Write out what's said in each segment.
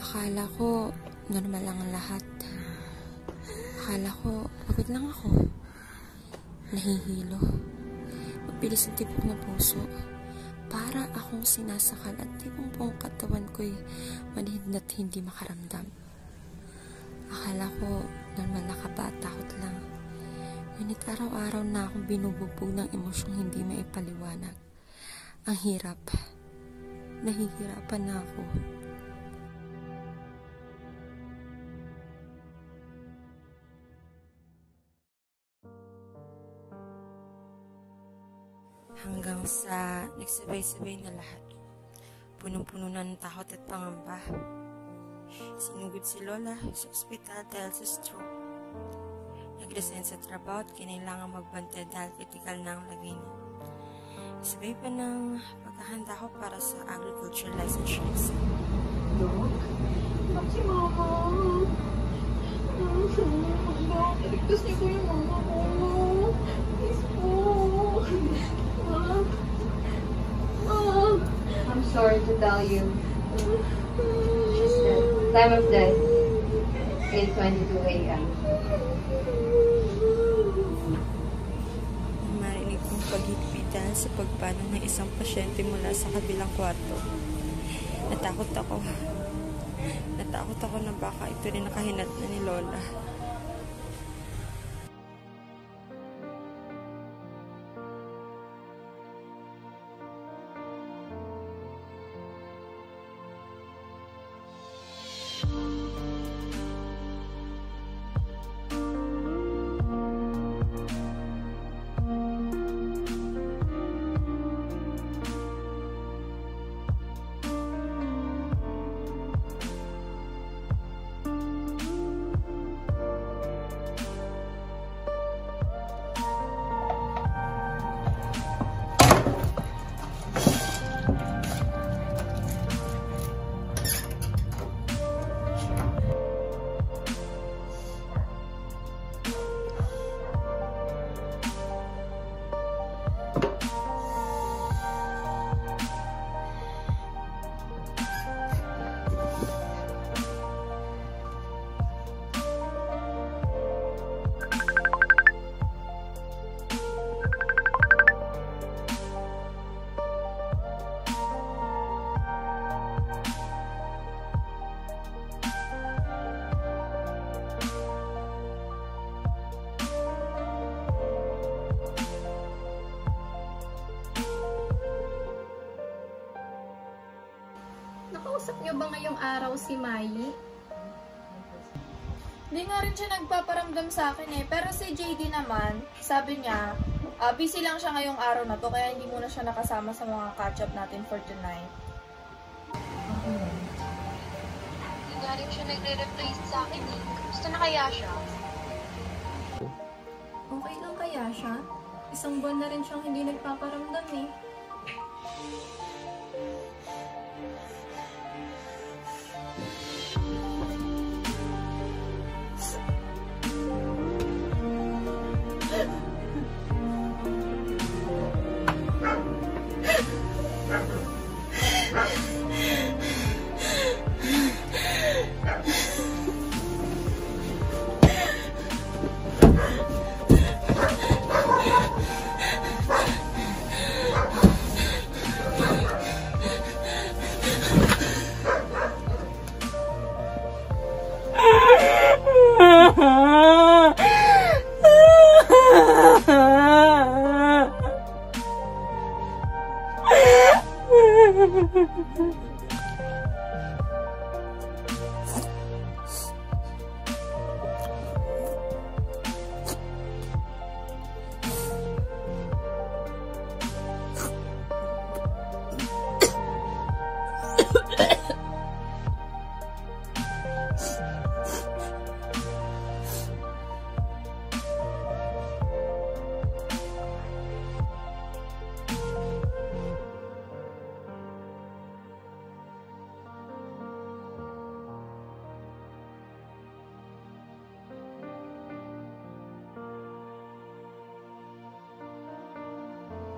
Akala ko, normal lang ang lahat. Akala ko, pagod lang ako. Nahihilo. Mabilis ang tibok ng puso. Para akong sinasakal at tipong buong katawan ko'y manhid na't hindi makaramdam. Akala ko, normal na kabatakot lang. Ngunit araw-araw na akong binubugbog ng emosyong hindi maipaliwanag. Ang hirap. Nahihirapan na ako. Hanggang sa nagsabay-sabay na lahat. Punong-puno na ng takot at pangamba. Sinugod si Lola sa ospital dahil sa stroke. Nag-resign sa trabaho at kinailangan magbantay dahil critical na ang lagay niya. Sabay pa ng paghahanda ko para sa agriculture licensure exam. Dok? Dok, si Mama. Dok, iligtas niyo po yung mama ko. Please po. I'm sorry to tell you. She's dead. Time of death, 8:22 a.m. Marinig kong paghigpitan sa pagpano ng isang pasyente mula sa kabilang kwarto. Natakot ako. Natakot ako na baka ito rin nakahinat na ni Lola. Nakausap niyo ba ngayong araw si Mayi? Hindi nga rin siya nagpaparamdam sa akin eh. Pero si JD naman, sabi niya, busy lang siya ngayong araw na to, kaya hindi muna siya nakasama sa mga catch-up natin for tonight. Hindi nga rin siya nagre-reply sa akin eh. Gusto na kaya siya? Okay lang kaya siya? Isang buwan na rin siyang hindi nagpaparamdam eh.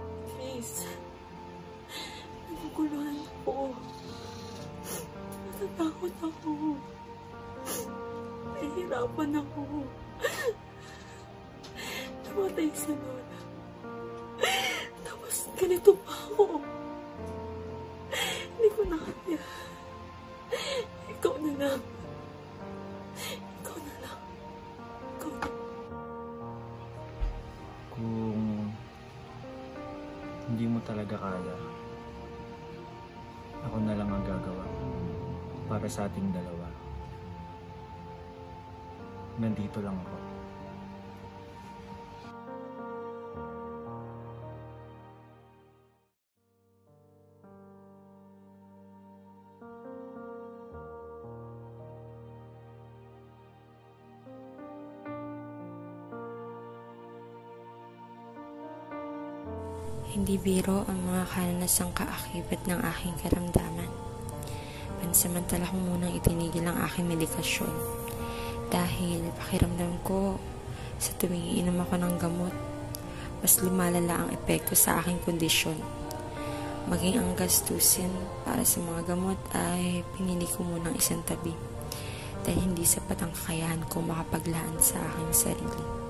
Please. Naguguluhan ako. Natatakot ako. Nahihirapan ako. Namatay si Lola. Tapos ganito pa ako. Hindi ko na kaya. Ikaw na lang. Ikaw na lang. Ikaw na. Kung hindi mo talaga kaya, ako na lang ang gagawa para sa ating dalawa. Nandito lang ako. Hindi biro ang mga karanasang kaakibat ng aking karamdaman. Pansamantala ko munang itinigil ang aking medikasyon dahil pakiramdam ko sa tuwing iinom ako ng gamot, mas lumalala ang epekto sa aking kondisyon. Maging ang gastusin para sa mga gamot ay pinili ko munang isang tabi dahil hindi sapat ang kakayahan ko makapaglaan sa aking sarili.